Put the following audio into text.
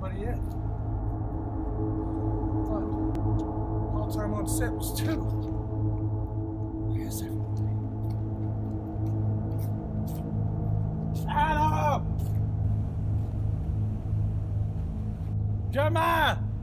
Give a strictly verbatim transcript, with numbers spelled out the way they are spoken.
anybody yet. But all time on set was two. Where's everybody? Adam! Come on!